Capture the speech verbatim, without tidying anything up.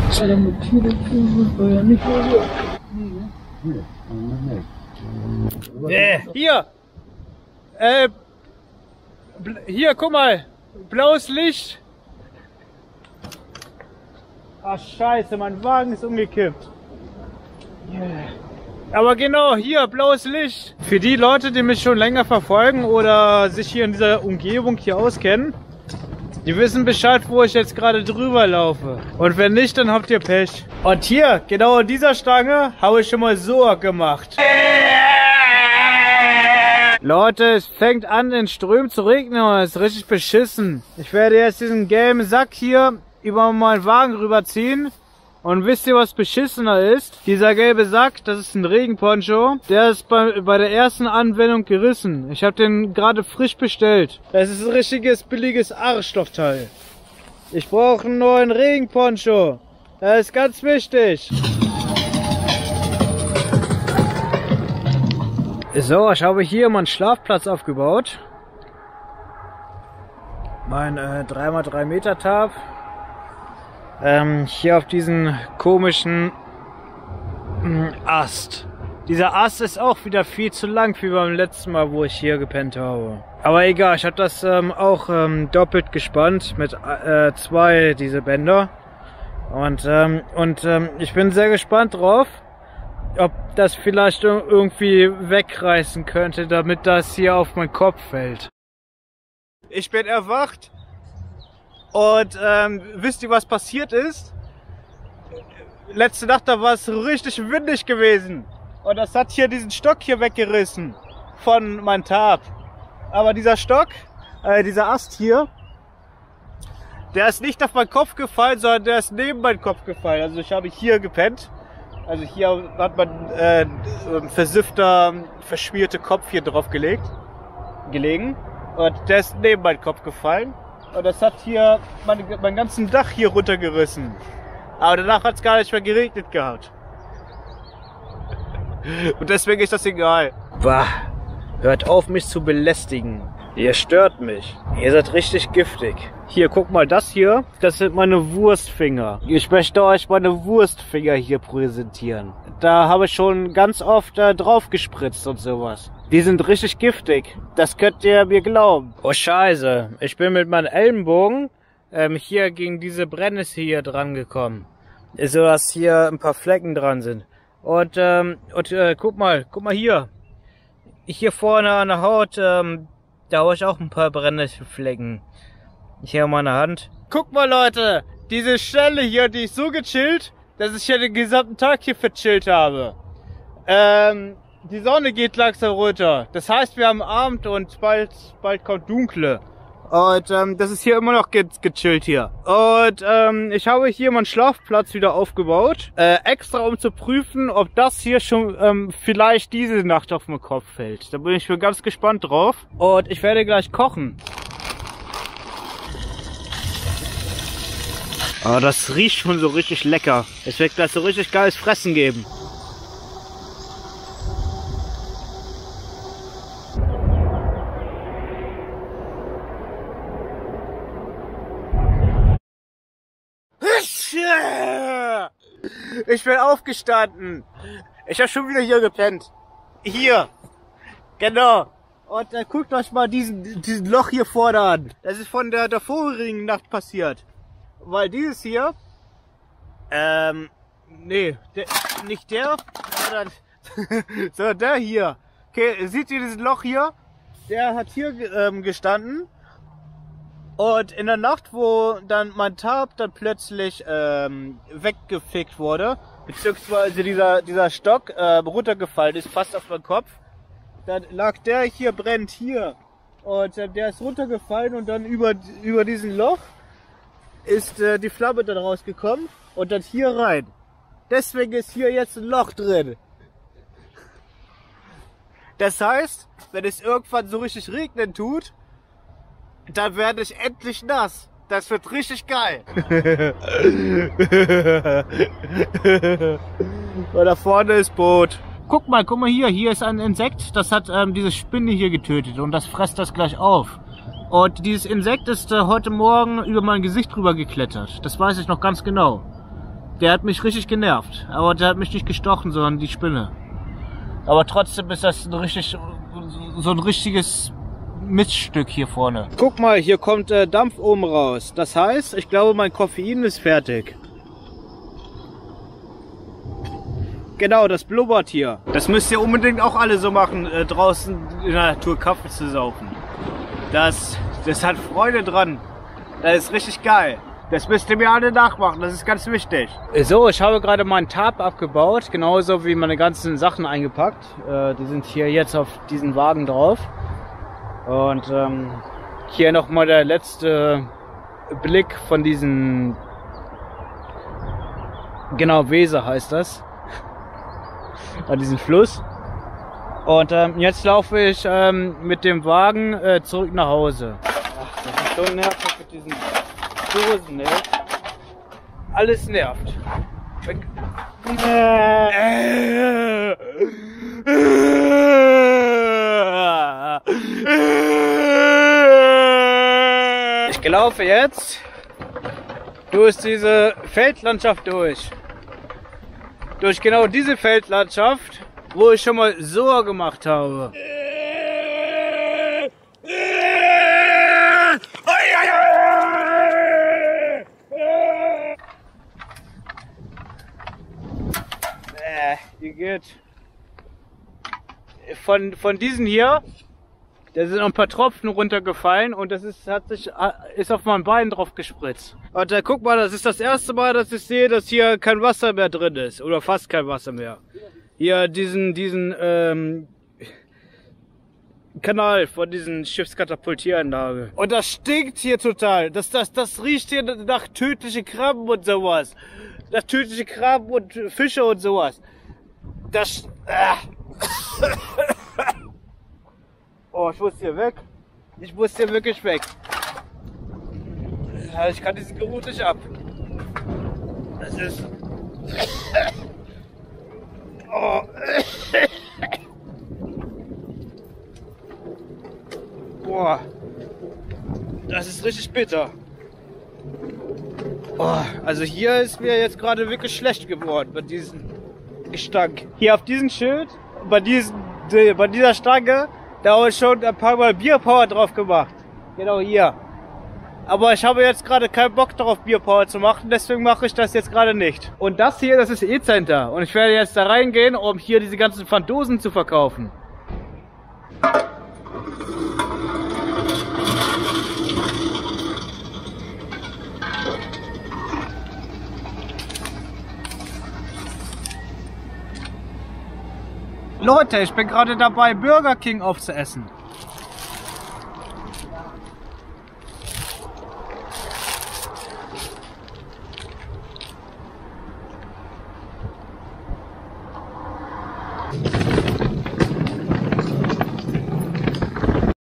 Alter, mit Telefon war ja nicht mehr so. Äh, hier! Äh, hier, guck mal! Blaues Licht! Ach scheiße, mein Wagen ist umgekippt. Yeah. Aber genau, hier, blaues Licht. Für die Leute, die mich schon länger verfolgen oder sich hier in dieser Umgebung hier auskennen, die wissen Bescheid, wo ich jetzt gerade drüber laufe. Und wenn nicht, dann habt ihr Pech. Und hier, genau an dieser Stange, habe ich schon mal so gemacht. Leute, es fängt an in Strömen zu regnen und es ist richtig beschissen. Ich werde jetzt diesen gelben Sack hier über meinen Wagen rüberziehen. Und wisst ihr, was beschissener ist? Dieser gelbe Sack, das ist ein Regenponcho. Der ist bei, bei der ersten Anwendung gerissen. Ich habe den gerade frisch bestellt. Das ist ein richtiges billiges Arschlochteil. Ich brauche einen neuen Regenponcho. Das ist ganz wichtig. So, ich habe hier meinen Schlafplatz aufgebaut. Mein äh, drei mal drei Meter Tarp. Ähm, hier auf diesen komischen mh, Ast. Dieser Ast ist auch wieder viel zu lang wie beim letzten Mal, wo ich hier gepennt habe. Aber egal, ich habe das ähm, auch ähm, doppelt gespannt mit äh, zwei diese Bänder. Und, ähm, und ähm, ich bin sehr gespannt drauf, ob das vielleicht irgendwie wegreißen könnte, damit das hier auf meinen Kopf fällt. Ich bin erwacht. Und ähm, wisst ihr, was passiert ist? Letzte Nacht, da war es richtig windig gewesen. Und das hat hier diesen Stock hier weggerissen von meinem Tarp. Aber dieser Stock, äh, dieser Ast hier, der ist nicht auf meinen Kopf gefallen, sondern der ist neben meinen Kopf gefallen. Also ich habe hier gepennt. Also hier hat man äh, versiffter, verschmierte Kopf hier drauf gelegt, gelegen. Und der ist neben meinen Kopf gefallen. Und das hat hier mein, mein ganzen Dach hier runtergerissen. Aber danach hat es gar nicht mehr geregnet gehabt. Und deswegen ist das egal. Bah, hört auf mich zu belästigen. Ihr stört mich. Ihr seid richtig giftig. Hier, guck mal, das hier, das sind meine Wurstfinger. Ich möchte euch meine Wurstfinger hier präsentieren. Da habe ich schon ganz oft äh, drauf gespritzt und sowas. Die sind richtig giftig. Das könnt ihr mir glauben. Oh Scheiße, ich bin mit meinem Ellenbogen ähm, hier gegen diese Brennnessel hier dran gekommen. So dass hier ein paar Flecken dran sind. Und, ähm, und äh, guck mal, guck mal hier. Hier vorne an der Haut, ähm, da habe ich auch ein paar Brennnesselflecken. Hier an meiner Hand. Guck mal, Leute, diese Stelle hier, die ist so gechillt, dass ich ja den gesamten Tag hier verchillt habe. Ähm, die Sonne geht langsam runter. Das heißt, wir haben Abend und bald, bald kommt Dunkle. Und ähm, das ist hier immer noch ge gechillt hier. Und ähm, ich habe hier meinen Schlafplatz wieder aufgebaut. Äh, extra um zu prüfen, ob das hier schon ähm, vielleicht diese Nacht auf meinen Kopf fällt. Da bin ich schon ganz gespannt drauf. Und ich werde gleich kochen. Aber das riecht schon so richtig lecker. Es wird gleich so richtig geiles Fressen geben. Ich bin aufgestanden. Ich habe schon wieder hier gepennt. Hier. Genau. Und dann guckt euch mal diesen, diesen Loch hier vorne an. Das ist von der, der vorigen Nacht passiert. Weil dieses hier, ähm, nee, der, nicht der, sondern, sondern der hier. Okay, seht ihr dieses Loch hier? Der hat hier ähm, gestanden. Und in der Nacht, wo dann mein Tarp dann plötzlich ähm, weggefickt wurde, beziehungsweise dieser, dieser Stock äh, runtergefallen ist, fast auf meinen Kopf, dann lag der hier brennend hier. Und äh, der ist runtergefallen und dann über, über diesen Loch ist äh, die Flamme dann rausgekommen und dann hier rein. Deswegen ist hier jetzt ein Loch drin. Das heißt, wenn es irgendwann so richtig regnen tut, dann werde ich endlich nass. Das wird richtig geil. Und da vorne ist Boot. Guck mal, guck mal hier. Hier ist ein Insekt, das hat ähm, diese Spinne hier getötet und das frisst das gleich auf. Und dieses Insekt ist äh, heute Morgen über mein Gesicht drüber geklettert. Das weiß ich noch ganz genau. der hat mich richtig genervt. Aber der hat mich nicht gestochen, sondern die Spinne. Aber trotzdem ist das ein richtig, so ein richtiges Miststück hier vorne. Guck mal, hier kommt äh, Dampf oben raus. Das heißt, ich glaube, mein Koffein ist fertig. Genau, das blubbert hier. Das müsst ihr unbedingt auch alle so machen, äh, draußen in der Natur Kaffee zu saufen. Das, das hat Freude dran. Das ist richtig geil. Das müsst ihr mir alle nachmachen, das ist ganz wichtig. So, ich habe gerade meinen Tarp abgebaut, genauso wie meine ganzen Sachen eingepackt. Äh, die sind hier jetzt auf diesen Wagen drauf. Und ähm, hier nochmal der letzte Blick von diesen, genau, Weser heißt das, an diesem Fluss. Und ähm, jetzt laufe ich ähm, mit dem Wagen äh, zurück nach Hause. Ach, das ist so nervig mit diesen Dosen, ne? Alles nervt. Ich laufe jetzt durch diese Feldlandschaft durch. Durch genau diese Feldlandschaft, wo ich schon mal so gemacht habe. Äh, hier geht von, von diesen hier, da sind noch ein paar Tropfen runtergefallen und das ist, hat sich, ist auf mein Bein drauf gespritzt. Und äh, guck mal, das ist das erste Mal, dass ich sehe, dass hier kein Wasser mehr drin ist. Oder fast kein Wasser mehr. Hier diesen, diesen ähm, Kanal von diesen Schiffskatapultieranlage. Und das stinkt hier total. Das, das, das riecht hier nach tödliche Krabben und sowas. Nach tödliche Krabben und Fische und sowas. Das... Äh. Oh, ich muss hier weg. Ich muss hier wirklich weg. Ich kann diesen Geruch nicht ab. Das ist... Oh. Boah. Das ist richtig bitter. Oh, also hier ist mir jetzt gerade wirklich schlecht geworden bei diesem Gestank. Hier auf diesem Schild, bei, diesen, bei dieser Stange, da habe ich schon ein paar Mal Bierpower drauf gemacht. Genau hier. Aber ich habe jetzt gerade keinen Bock darauf, Bierpower zu machen, deswegen mache ich das jetzt gerade nicht. Und das hier, das ist E-Center. Und ich werde jetzt da reingehen, um hier diese ganzen Pfanddosen zu verkaufen. Leute, ich bin gerade dabei, Burger King aufzuessen.